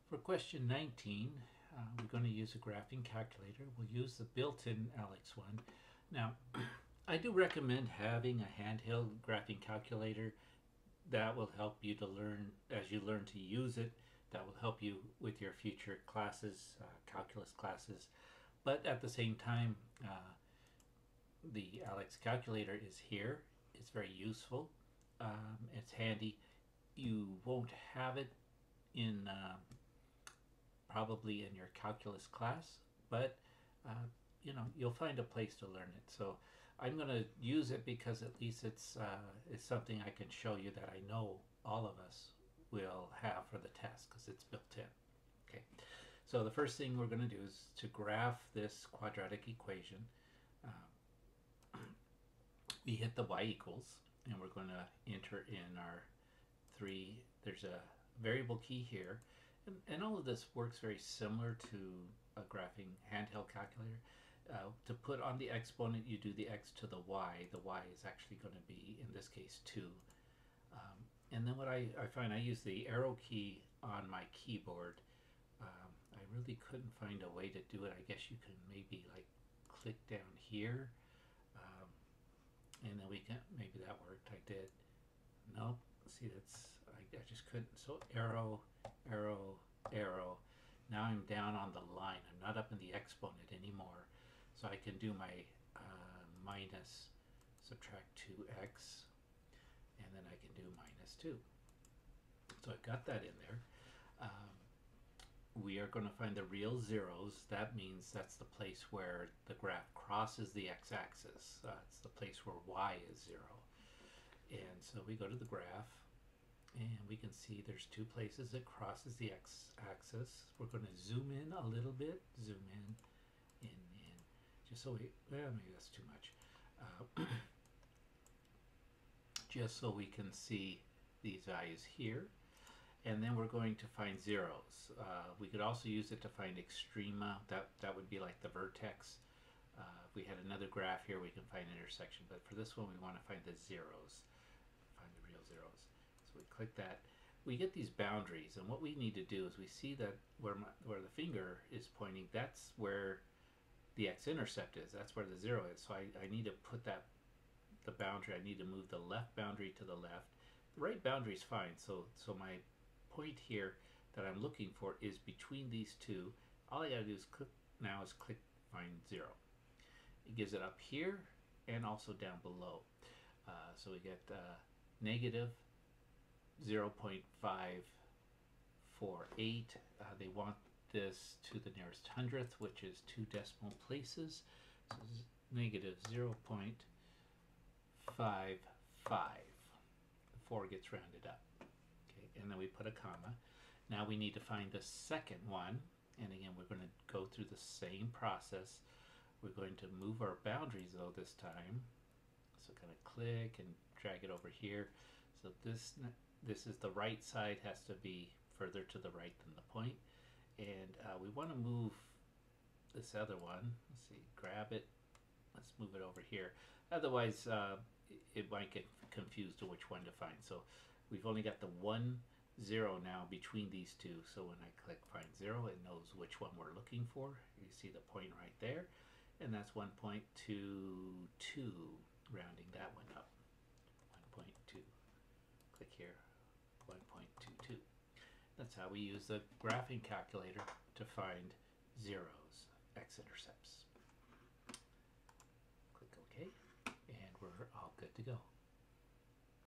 For question 19, we're going to use a graphing calculator. We'll use the built-in ALEKS one. Now, I do recommend having a handheld graphing calculator. That will help you to learn, as you learn to use it, that will help you with your future classes, calculus classes. But at the same time, the ALEKS calculator is here. It's very useful. It's handy. You won't have it in probably in your calculus class, but you'll find a place to learn it. So I'm going to use it because at least it's something I can show you that I know all of us will have for the test because it's built in. Okay, so the first thing we're going to do is to graph this quadratic equation. We hit the y equals, and we're going to enter in our three. There's a variable key here, and all of this works very similar to a graphing handheld calculator. To put on the exponent, you do the x to the y. The y is actually going to be, in this case, 2. And then what I find, I use the arrow key on my keyboard. I really couldn't find a way to do it. I guess you can maybe like click down here, and then we can, maybe that worked. I did. Nope. See, I just couldn't. So arrow, arrow, arrow. Now I'm down on the line. I'm not up in the exponent anymore. So I can do my minus, subtract 2x, and then I can do minus 2. So I got that in there. We are going to find the real zeros. That means that's the place where the graph crosses the x-axis. It's the place where y is 0. And so we go to the graph, and we can see there's 2 places it crosses the x-axis. We're going to zoom in a little bit, zoom in, just so we, well, maybe that's too much. Just so we can see these values here. And then we're going to find zeros. We could also use it to find extrema. That would be like the vertex. If we had another graph here, we can find intersection. But for this one, we want to find the zeros. Find the real zeros. So we click that. We get these boundaries. And what we need to do is we see that where the finger is pointing, that's where the x-intercept is. That's where the 0 is. So I need to put the boundary. I need to move the left boundary to the left. The right boundary is fine. So my point here that I'm looking for is between these two. All I gotta do is click find 0. It gives it up here and also down below. So we get negative 0.548. They want this to the nearest hundredth, which is 2 decimal places. So this is negative 0.55. The 4 gets rounded up. And then we put a comma. Now we need to find the second one, and again we're going to go through the same process. We're going to move our boundaries though this time, so kind of click and drag it over here. So this is the right side, has to be further to the right than the point, and we want to move this other one. Let's see, grab it, let's move it over here, otherwise it might get confused to which one to find. So we've only got the 1 0 now between these two, so when I click find 0, it knows which one we're looking for. You see the point right there, and that's 1.22, rounding that one up. 1.2. Click here, 1.22. That's how we use the graphing calculator to find zeros, x-intercepts. Click OK, and we're all good to go.